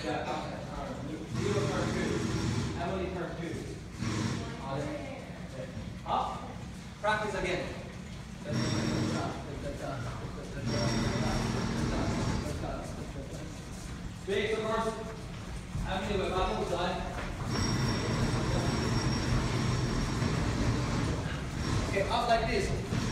Yeah, outside turn. Zero turn two. Emily turn two. Up. Practice again. Big so first. Emily with bubble side. Okay, up like this.